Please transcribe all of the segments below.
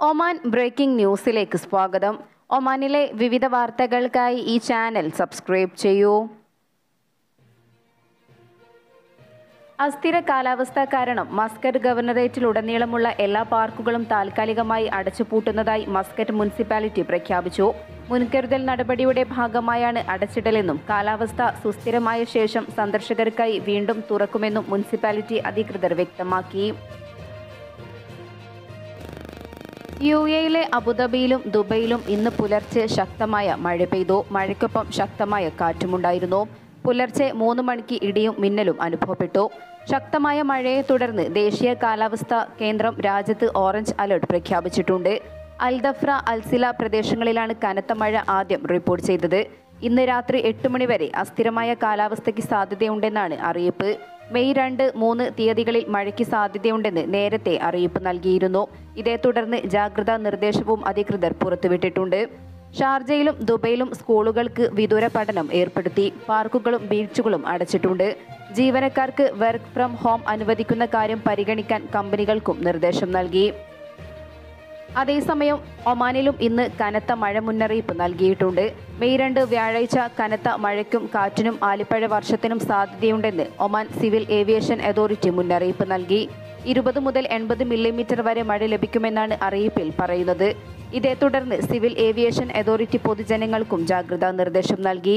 Oman breaking ന്യൂസിലേക്ക് സ്വാഗതം. ഒമാനിലെ വിവിധ വാർത്തകൾക്കായി ഈ ചാനൽ സബ്സ്ക്രൈബ് ചെയ്യൂ. അസ്ഥിര കാലാവസ്ഥ കാരണം മസ്കറ്റ് ഗവർണറേറ്റിലുടനീളമുള്ള എല്ലാ പാർക്കുകളും താൽക്കാലികമായി അടച്ചുപൂട്ടുന്നതായി മസ്കറ്റ് മുനിസിപ്പാലിറ്റി പ്രഖ്യാപിച്ചു. മുൻകരുതൽ നടപടിയുടെ ഭാഗമായാണ് അടച്ചിടലെന്നും കാലാവസ്ഥ സുസ്ഥിരമായ ശേഷം സന്ദർശകർക്കായി വീണ്ടും തുറക്കുമെന്നും മുനിസിപ്പാലിറ്റി അധികൃതർ വ്യക്തമാക്കി. യുഎഇയിലെ അബുദാബിയിലും ദുബൈയിലും ഇന്ന് പുലർച്ചെ ശക്തമായ മഴ പെയ്തു. മഴയ്ക്കൊപ്പം ശക്തമായ കാറ്റുമുണ്ടായിരുന്നു. പുലർച്ചെ 3 മണിക്ക് ഇടിയും മിന്നലും അനുഭവപ്പെട്ടു. ശക്തമായ മഴയെ തുടർന്ന് ദേശീയ കാലാവസ്ഥാ കേന്ദ്രം രാജ്യത്ത് ഓറഞ്ച് അലർട്ട് പ്രഖ്യാപിച്ചിട്ടുണ്ട്. അൽദഫ്ര, അൽസില പ്രദേശങ്ങളിലാണ് കനത്ത മഴ ആദ്യം റിപ്പോർട്ട് ചെയ്തത്. ഇന്ന് രാത്രി 8 മണി വരെ അസ്ഥിരമായ കാലാവസ്ഥയ്ക്ക് സാധ്യതയുണ്ടെന്നാണ് അറിയിപ്പ്. മെയ് 2, 3 തീയതികളിൽ മഴയ്ക്ക് സാധ്യതയുണ്ടെന്ന് നേരത്തെ അറിയിപ്പ് നൽകിയിരുന്നു. ഇതേ തുടർന്ന് ജാഗ്രതാ നിർദ്ദേശവും അധികൃതർ പുറത്തുവിട്ടിട്ടുണ്ട്. ഷാർജയിലും ദുബൈയിലും സ്കൂളുകൾക്ക് വിദൂര പഠനം ഏർപ്പെടുത്തി. പാർക്കുകളും ബീച്ചുകളും അടച്ചിട്ടുണ്ട്. ജീവനക്കാർക്ക് വർക്ക് ഫ്രം ഹോം അനുവദിക്കുന്ന കാര്യം പരിഗണിക്കാൻ കമ്പനികൾക്കും നിർദ്ദേശം നൽകി. അതേസമയം ഒമാനിലും ഇന്ന് കനത്ത മഴ മുന്നറിയിപ്പ് നൽകിയിട്ടുണ്ട്. മെയ് 2 വ്യാഴാഴ്ച കനത്ത മഴയ്ക്കും കാറ്റിനും ആലിപ്പഴ വർഷത്തിനും സാധ്യതയുണ്ടെന്ന് ഒമാൻ സിവിൽ ഏവിയേഷൻ അതോറിറ്റി മുന്നറിയിപ്പ് നൽകി. 20 മുതൽ 80 മില്ലിമീറ്റർ വരെ മഴ ലഭിക്കുമെന്നാണ് അറിയിപ്പിൽ പറയുന്നത്. ഇതേ തുടർന്ന് സിവിൽ ഏവിയേഷൻ അതോറിറ്റി പൊതുജനങ്ങൾക്കും ജാഗ്രതാ നിർദ്ദേശം നൽകി.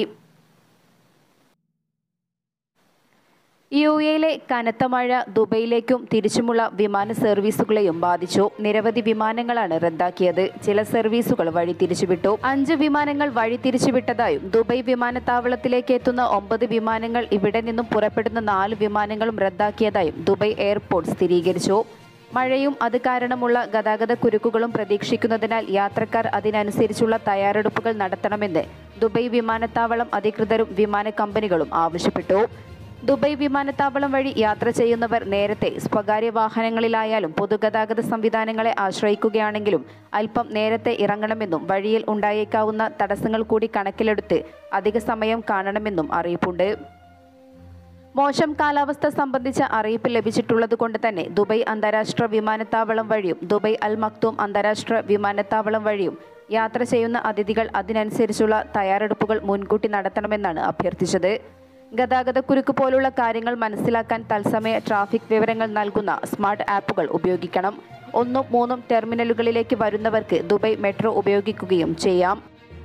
യുഎഇയിലെ കനത്ത മഴ ദുബൈയിലേക്കും തിരിച്ചുമുള്ള വിമാന സർവീസുകളെയും ബാധിച്ചു. നിരവധി വിമാനങ്ങളാണ് റദ്ദാക്കിയത്. ചില സർവീസുകൾ വഴി തിരിച്ചുവിട്ടു. 5 വിമാനങ്ങൾ വഴി തിരിച്ചുവിട്ടതായും ദുബൈ വിമാനത്താവളത്തിലേക്ക് എത്തുന്ന 9 വിമാനങ്ങൾ, ഇവിടെ നിന്നും പുറപ്പെടുന്ന 4 വിമാനങ്ങളും റദ്ദാക്കിയതായും ദുബൈ എയർപോർട്ട് സ്ഥിരീകരിച്ചു. മഴയും അത് കാരണമുള്ള ഗതാഗത കുരുക്കുകളും പ്രതീക്ഷിക്കുന്നതിനാൽ യാത്രക്കാർ അതിനനുസരിച്ചുള്ള തയ്യാറെടുപ്പുകൾ നടത്തണമെന്ന് ദുബൈ വിമാനത്താവളം അധികൃതരും വിമാന കമ്പനികളും ആവശ്യപ്പെട്ടു. ദുബൈ വിമാനത്താവളം വഴി യാത്ര ചെയ്യുന്നവർ നേരത്തെ സ്വകാര്യ വാഹനങ്ങളിലായാലും പൊതുഗതാഗത സംവിധാനങ്ങളെ ആശ്രയിക്കുകയാണെങ്കിലും അല്പം നേരത്തെ ഇറങ്ങണമെന്നും വഴിയിൽ ഉണ്ടായേക്കാവുന്ന തടസ്സങ്ങൾ കൂടി കണക്കിലെടുത്ത് അധിക സമയം കാണണമെന്നും അറിയിപ്പുണ്ട്. മോശം കാലാവസ്ഥ സംബന്ധിച്ച അറിയിപ്പ് ലഭിച്ചിട്ടുള്ളതുകൊണ്ട് തന്നെ ദുബൈ അന്താരാഷ്ട്ര വിമാനത്താവളം വഴിയും ദുബൈ അൽ മക്തൂം അന്താരാഷ്ട്ര വിമാനത്താവളം വഴിയും യാത്ര ചെയ്യുന്ന അതിഥികൾ അതിനനുസരിച്ചുള്ള തയ്യാറെടുപ്പുകൾ മുൻകൂട്ടി നടത്തണമെന്നാണ് അഭ്യർത്ഥിച്ചത്. ഗതാഗതക്കുരുക്ക് പോലുള്ള കാര്യങ്ങൾ മനസ്സിലാക്കാൻ തത്സമയ ട്രാഫിക് വിവരങ്ങൾ നൽകുന്ന സ്മാർട്ട് ആപ്പുകൾ ഉപയോഗിക്കണം. 1, 3 ടെർമിനലുകളിലേക്ക് വരുന്നവർക്ക് ദുബൈ മെട്രോ ഉപയോഗിക്കുകയും ചെയ്യാം.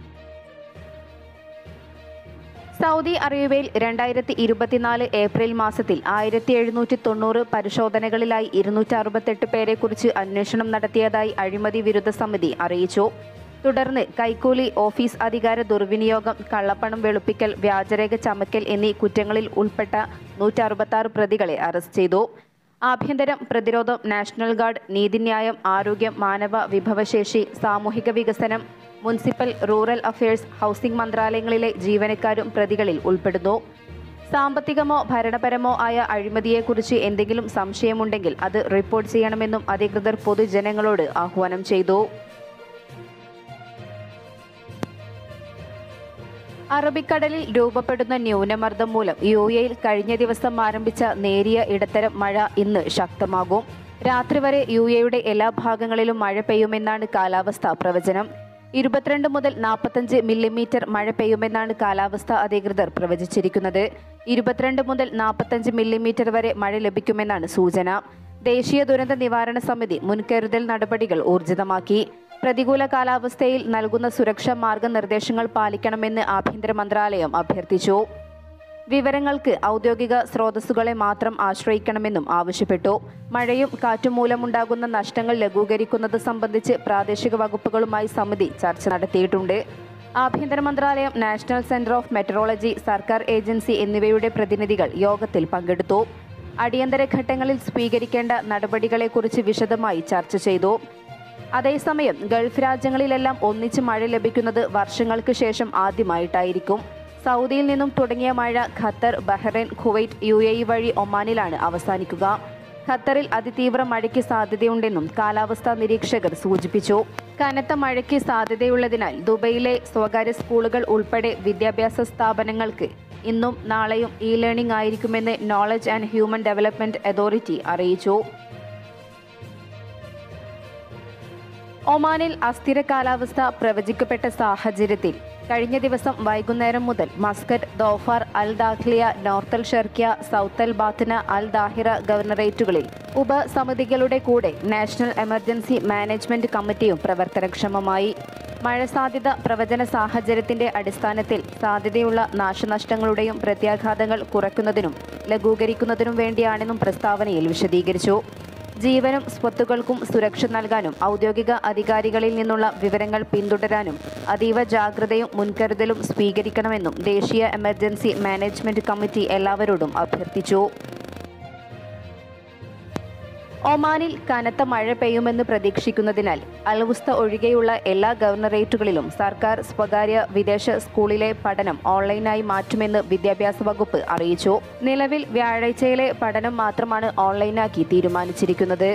സൗദി അറേബ്യയിൽ 2024 ഏപ്രിൽ മാസത്തിൽ 1790 പരിശോധനകളിലായി 268 പേരെക്കുറിച്ച് അന്വേഷണം നടത്തിയതായി അഴിമതി വിരുദ്ധ സമിതി അറിയിച്ചു. തുടർന്ന് കൈക്കൂലി, ഓഫീസ് അധികാര ദുർവിനിയോഗം, കള്ളപ്പണം വെളുപ്പിക്കൽ, വ്യാജരേഖ ചമക്കൽ എന്നീ കുറ്റങ്ങളിൽ ഉൾപ്പെട്ട 166 പ്രതികളെ അറസ്റ്റ് ചെയ്തു. ആഭ്യന്തരം, പ്രതിരോധം, നാഷണൽ ഗാർഡ്, നീതിന്യായം, ആരോഗ്യം, മാനവ വിഭവശേഷി, സാമൂഹിക വികസനം, മുനിസിപ്പൽ, റൂറൽ അഫയേഴ്സ്, ഹൗസിംഗ് മന്ത്രാലയങ്ങളിലെ ജീവനക്കാരും പ്രതികളിൽ ഉൾപ്പെടുന്നു. സാമ്പത്തികമോ ഭരണപരമോ ആയ അഴിമതിയെക്കുറിച്ച് എന്തെങ്കിലും സംശയമുണ്ടെങ്കിൽ അത് റിപ്പോർട്ട് ചെയ്യണമെന്നും അധികൃതർ പൊതുജനങ്ങളോട് ആഹ്വാനം ചെയ്തു. അറബിക്കടലിൽ രൂപപ്പെടുന്ന ന്യൂനമർദ്ദം മൂലം യുഎഇയിൽ കഴിഞ്ഞ ദിവസം ആരംഭിച്ച നേരിയ ഇടത്തരം മഴ ഇന്ന് ശക്തമാകും. രാത്രി വരെ യുഎഇയുടെ എല്ലാ ഭാഗങ്ങളിലും മഴ പെയ്യുമെന്നാണ് കാലാവസ്ഥാ പ്രവചനം. 22 മുതൽ 45 മില്ലിമീറ്റർ മഴ പെയ്യുമെന്നാണ് കാലാവസ്ഥാ അധികൃതർ പ്രവചിച്ചിരിക്കുന്നത്. 22 മുതൽ 45 മില്ലിമീറ്റർ വരെ മഴ ലഭിക്കുമെന്നാണ് സൂചന. ദേശീയ ദുരന്ത നിവാരണ സമിതി മുൻകരുതൽ നടപടികൾ ഊർജിതമാക്കി. പ്രതികൂല കാലാവസ്ഥയിൽ നൽകുന്ന സുരക്ഷാ മാർഗനിർദ്ദേശങ്ങൾ പാലിക്കണമെന്ന് ആഭ്യന്തര മന്ത്രാലയം അഭ്യർത്ഥിച്ചു. വിവരങ്ങൾക്ക് ഔദ്യോഗിക സ്രോതസ്സുകളെ മാത്രം ആശ്രയിക്കണമെന്നും ആവശ്യപ്പെട്ടു. മഴയും കാറ്റും മൂലമുണ്ടാകുന്ന നഷ്ടങ്ങൾ ലഘൂകരിക്കുന്നത് സംബന്ധിച്ച് പ്രാദേശിക വകുപ്പുകളുമായി സമിതി ചർച്ച നടത്തിയിട്ടുണ്ട്. ആഭ്യന്തര മന്ത്രാലയം, നാഷണൽ സെന്റർ ഓഫ് മെട്രോളജി, സർക്കാർ ഏജൻസി എന്നിവയുടെ പ്രതിനിധികൾ യോഗത്തിൽ പങ്കെടുത്തു. അടിയന്തര ഘട്ടങ്ങളിൽ സ്വീകരിക്കേണ്ട നടപടികളെക്കുറിച്ച് വിശദമായി ചർച്ച ചെയ്തു. അതേസമയം ഗൾഫ് രാജ്യങ്ങളിലെല്ലാം ഒന്നിച്ച് മഴ ലഭിക്കുന്നത് വർഷങ്ങൾക്ക് ശേഷം ആദ്യമായിട്ടായിരിക്കും. സൗദിയിൽ നിന്നും തുടങ്ങിയ മഴ ഖത്തർ, ബഹ്റൈൻ, കുവൈറ്റ്, യുഎഇ വഴി ഒമാനിലാണ് അവസാനിക്കുക. ഖത്തറിൽ അതിതീവ്ര മഴയ്ക്ക് സാധ്യതയുണ്ടെന്നും കാലാവസ്ഥാ നിരീക്ഷകർ സൂചിപ്പിച്ചു. കനത്ത മഴയ്ക്ക് സാധ്യതയുള്ളതിനാൽ ദുബൈയിലെ സ്വകാര്യ സ്കൂളുകൾ ഉൾപ്പെടെ വിദ്യാഭ്യാസ സ്ഥാപനങ്ങൾക്ക് ഇന്നും നാളെയും ലേണിംഗ് ആയിരിക്കുമെന്ന് knowledge and human development authority അറിയിച്ചു. ഒമാനിൽ അസ്ഥിര കാലാവസ്ഥ പ്രവചിക്കപ്പെട്ട സാഹചര്യത്തിൽ കഴിഞ്ഞ ദിവസം വൈകുന്നേരം മുതൽ Muscat, Dhofar, Al Dakhiliyah, North Al Sharqiyah, South Al Batinah, Al Dhahirah ഗവർണറേറ്റുകളിൽ ഉപസമിതികളുടെ കൂടെ നാഷണൽ എമർജൻസി മാനേജ്മെന്റ് കമ്മിറ്റിയും പ്രവർത്തനക്ഷമമായി. മഴ സാധ്യത പ്രവചന സാഹചര്യത്തിന്റെ അടിസ്ഥാനത്തിൽ സാധ്യതയുള്ള നാശനഷ്ടങ്ങളുടെയും പ്രത്യാഘാതങ്ങൾ കുറയ്ക്കുന്നതിനും ലഘൂകരിക്കുന്നതിനും വേണ്ടിയാണെന്നും പ്രസ്താവനയിൽ വിശദീകരിച്ചു. ജീവനും സ്വത്തുക്കൾക്കും സുരക്ഷ നൽകാനും ഔദ്യോഗിക അധികാരികളിൽ നിന്നുള്ള വിവരങ്ങൾ പിന്തുടരാനും അതീവ ജാഗ്രതയും മുൻകരുതലും സ്വീകരിക്കണമെന്നും ദേശീയ എമർജൻസി മാനേജ്മെന്റ് കമ്മിറ്റി എല്ലാവരോടും അഭ്യർത്ഥിച്ചു. ഒമാനിൽ കനത്ത മഴ പെയ്യുമെന്ന് പ്രതീക്ഷിക്കുന്നതിനാൽ അൽവുസ്ത ഒഴികെയുള്ള എല്ലാ ഗവർണറേറ്റുകളിലും സർക്കാർ, സ്വകാര്യ, വിദേശ സ്കൂളിലെ പഠനം ഓൺലൈനായി മാറ്റുമെന്ന് വിദ്യാഭ്യാസ വകുപ്പ് അറിയിച്ചു. നിലവിൽ വ്യാഴാഴ്ചയിലെ പഠനം മാത്രമാണ് ഓൺലൈനാക്കി തീരുമാനിച്ചിരിക്കുന്നത്.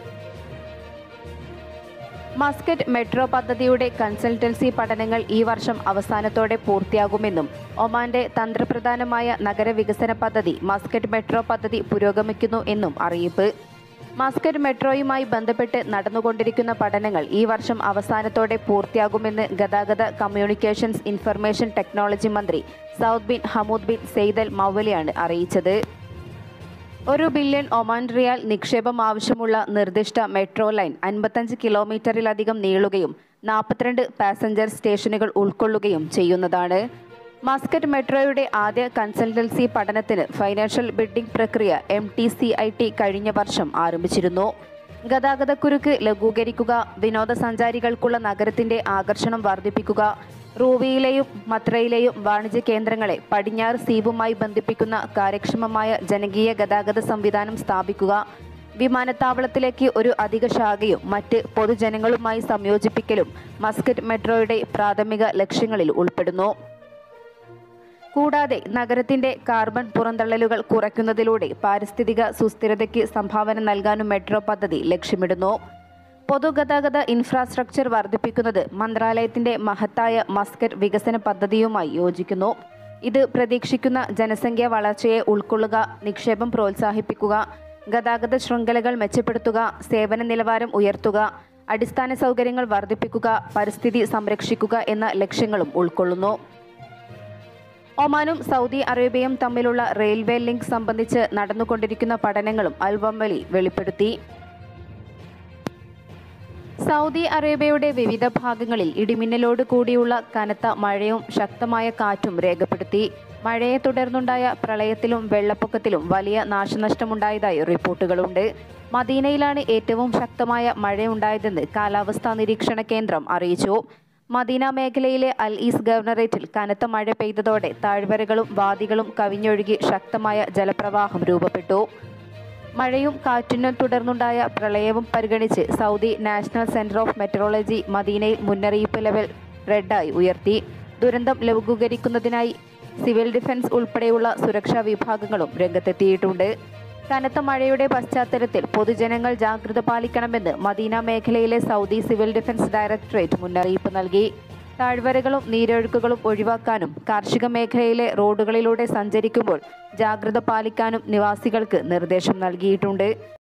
മസ്കറ്റ് മെട്രോ പദ്ധതിയുടെ കൺസൾട്ടൻസി പഠനങ്ങൾ ഈ വർഷം അവസാനത്തോടെ പൂർത്തിയാകുമെന്നും ഒമാന്റെ തന്ത്രപ്രധാനമായ നഗരവികസന പദ്ധതി മസ്കറ്റ് മെട്രോ പദ്ധതി പുരോഗമിക്കുന്നു എന്നും അറിയിപ്പ്. മസ്കറ്റ് മെട്രോയുമായി ബന്ധപ്പെട്ട് നടന്നുകൊണ്ടിരിക്കുന്ന പഠനങ്ങൾ ഈ വർഷം അവസാനത്തോടെ പൂർത്തിയാകുമെന്ന് ഗതാഗത, കമ്മ്യൂണിക്കേഷൻസ്, ഇൻഫർമേഷൻ ടെക്നോളജി മന്ത്രി Saud bin Hamood bin Said Al മൗവലിയാണ് അറിയിച്ചത്. 1 ബില്യൺ ഒമാൻ റിയാൽ നിക്ഷേപം ആവശ്യമുള്ള നിർദ്ദിഷ്ട മെട്രോ ലൈൻ 55 കിലോമീറ്ററിലധികം നീളുകയും 42 പാസഞ്ചർ സ്റ്റേഷനുകൾ ഉൾക്കൊള്ളുകയും ചെയ്യുന്നതാണ്. മസ്കറ്റ് മെട്രോയുടെ ആദ്യ കൺസൾട്ടൻസി പഠനത്തിന് ഫൈനാൻഷ്യൽ ബിഡിംഗ് പ്രക്രിയ MTCIT കഴിഞ്ഞ വർഷം ആരംഭിച്ചിരുന്നു. ഗതാഗതക്കുരുക്ക് ലഘൂകരിക്കുക, വിനോദസഞ്ചാരികൾക്കുള്ള നഗരത്തിന്റെ ആകർഷണം വർദ്ധിപ്പിക്കുക, റൂവിയിലെയും മത്രയിലെയും വാണിജ്യ കേന്ദ്രങ്ങളെ പടിഞ്ഞാറ് സീബുമായി ബന്ധിപ്പിക്കുന്ന കാര്യക്ഷമമായ ജനകീയ ഗതാഗത സംവിധാനം സ്ഥാപിക്കുക, വിമാനത്താവളത്തിലേക്ക് ഒരു അധിക ശാഖയും മറ്റ് പൊതുജനങ്ങളുമായി സംയോജിപ്പിക്കലും മസ്കറ്റ് മെട്രോയുടെ പ്രാഥമിക ലക്ഷ്യങ്ങളിൽ ഉൾപ്പെടുന്നു. കൂടാതെ നഗരത്തിന്റെ കാർബൺ പുറന്തള്ളലുകൾ കുറയ്ക്കുന്നതിലൂടെ പാരിസ്ഥിതിക സുസ്ഥിരതയ്ക്ക് സംഭാവന നൽകാനും മെട്രോ പദ്ധതി ലക്ഷ്യമിടുന്നു. പൊതുഗതാഗത ഇൻഫ്രാസ്ട്രക്ചർ വർദ്ധിപ്പിക്കുന്നത് മന്ത്രാലയത്തിന്റെ മഹത്തായ മസ്കറ്റ് വികസന പദ്ധതിയുമായി യോജിക്കുന്നു. ഇത് പ്രതീക്ഷിക്കുന്ന ജനസംഖ്യാ വളർച്ചയെ ഉൾക്കൊള്ളുക, നിക്ഷേപം പ്രോത്സാഹിപ്പിക്കുക, ഗതാഗത ശൃംഖലകൾ മെച്ചപ്പെടുത്തുക, സേവന നിലവാരം ഉയർത്തുക, അടിസ്ഥാന സൗകര്യങ്ങൾ വർദ്ധിപ്പിക്കുക, പരിസ്ഥിതി സംരക്ഷിക്കുക എന്ന ലക്ഷ്യങ്ങളും ഉൾക്കൊള്ളുന്നു. ഒമാനും സൗദി അറേബ്യയും തമ്മിലുള്ള റെയിൽവേ ലിങ്ക് സംബന്ധിച്ച് നടന്നുകൊണ്ടിരിക്കുന്ന പഠനങ്ങളും അൽ മൗവലി വെളിപ്പെടുത്തി. സൗദി അറേബ്യയുടെ വിവിധ ഭാഗങ്ങളിൽ ഇടിമിന്നലോട് കൂടിയുള്ള കനത്ത മഴയും ശക്തമായ കാറ്റും രേഖപ്പെടുത്തി. മഴയെ തുടർന്നുണ്ടായ പ്രളയത്തിലും വെള്ളപ്പൊക്കത്തിലും വലിയ നാശനഷ്ടമുണ്ടായതായി റിപ്പോർട്ടുകളുണ്ട്. മദീനയിലാണ് ഏറ്റവും ശക്തമായ മഴയുണ്ടായതെന്ന് കാലാവസ്ഥാ നിരീക്ഷണ കേന്ദ്രം അറിയിച്ചു. മദീന മേഖലയിലെ അൽ ഈസ് ഗവർണറേറ്റിൽ കനത്ത മഴ പെയ്തതോടെ താഴ്വരകളും വാദികളും കവിഞ്ഞൊഴുകി ശക്തമായ ജലപ്രവാഹം രൂപപ്പെട്ടു. മഴയും കാറ്റിനും തുടർന്നുണ്ടായ പ്രളയവും പരിഗണിച്ച് Saudi national centre of meteorology മദീനയിൽ മുന്നറിയിപ്പ് ലെവൽ റെഡായി ഉയർത്തി. ദുരന്തം ലഘൂകരിക്കുന്നതിനായി സിവിൽ ഡിഫൻസ് ഉൾപ്പെടെയുള്ള സുരക്ഷാ വിഭാഗങ്ങളും രംഗത്തെത്തിയിട്ടുണ്ട്. കനത്ത മഴയുടെ പശ്ചാത്തലത്തിൽ പൊതുജനങ്ങൾ ജാഗ്രത പാലിക്കണമെന്ന് മദീന മേഖലയിലെ സൗദി സിവിൽ ഡിഫൻസ് ഡയറക്ടറേറ്റ് മുന്നറിയിപ്പ് നൽകി. താഴ്വരകളും നീരൊഴുക്കുകളും ഒഴിവാക്കാനും കാർഷിക മേഖലയിലെ റോഡുകളിലൂടെ സഞ്ചരിക്കുമ്പോൾ ജാഗ്രത പാലിക്കാനും നിവാസികൾക്ക് നിർദ്ദേശം നൽകിയിട്ടുണ്ട്.